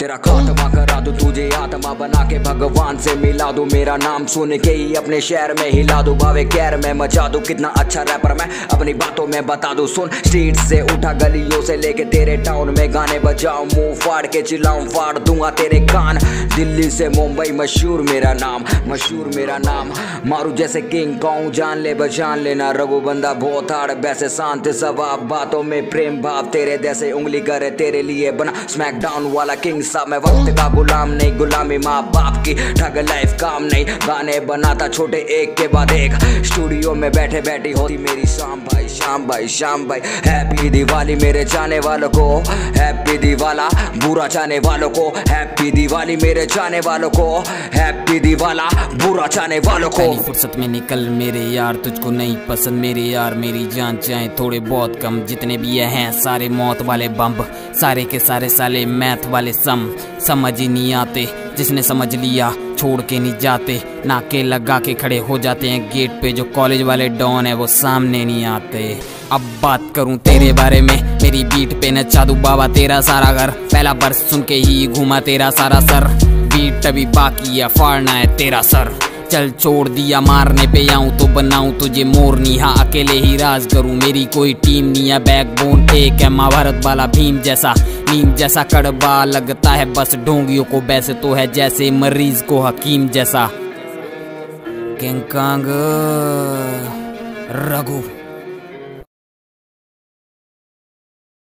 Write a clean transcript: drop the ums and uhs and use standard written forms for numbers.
तेरा खात्मा करा दूं, तुझे आत्मा बना के भगवान से मिला दूं। मेरा नाम सुन के ही अपने शहर में हिला दूं, भावे कैर में मचा दूं। कितना अच्छा रैपर मैं अपनी बातों में बता दूं। सुन स्ट्रीट से उठा गलियों से लेके तेरे टाउन में गाने बजाऊं, मुंह फाड़ के चिल्लाऊं, फाड़ दूंगा तेरे कान। दिल्ली से मुंबई मशहूर मेरा नाम, मशहूर मेरा नाम। मारू जैसे किंग कॉन्ग, जान ले बजान लेना। रघु बंदा बहुत हार्ड, वैसे शांत स्वभाव, बातों में प्रेम भाव। तेरे जैसे उंगली करे तेरे लिए बना स्मैक डाउन वाला किंग साहब। मैं वक्त का गुलाम नहीं, गुलामी माँ बाप की, ठग लाइफ काम नहीं। गाने बनाता छोटे एक के बाद एक, स्टूडियो में बैठे बैठी होती मेरी शाम भाई, शाम भाई, शाम भाई। हैप्पी दिवाली मेरे चाहने वालों को, हैप्पी दिवाला बुरा चाहने वालों को, हैप्पी दिवाली मेरे चाहने वालों को, हैप्पी दिवाला बुरा चाहने वालों को। पहली फुर्सत में निकल मेरे यार, तुझको नहीं पसंद मेरे यार। मेरी जान चाहे थोड़े बहुत कम, जितने भी ये हैं सारे मौत वाले बम्ब, सारे के सारे साले मैथ वाले समझ ही नहीं आते। जिसने समझ लिया छोड़ के नहीं जाते, नाके लगा के खड़े हो जाते हैं गेट पे। जो कॉलेज वाले डॉन है वो सामने नहीं आते। अब बात करूं तेरे बारे में, मेरी बीट पे नचा दूं बाबा तेरा सारा घर। पहला वर्ष सुन के ही घूमा तेरा सारा सर, बीट अभी बाकी है फाड़ना है तेरा सर। चल छोड़ दिया मारने पे आऊं तो बनाऊं तुझे मोरनी, हाँ अकेले ही राज करूं। मेरी कोई टीम नहीं है, बैकबोन एक है महाभारत वाला भीम जैसा। नीम जैसा कड़वा लगता है बस ढोंगियों को, वैसे तो है जैसे मरीज को हकीम जैसा। King kong Raghu.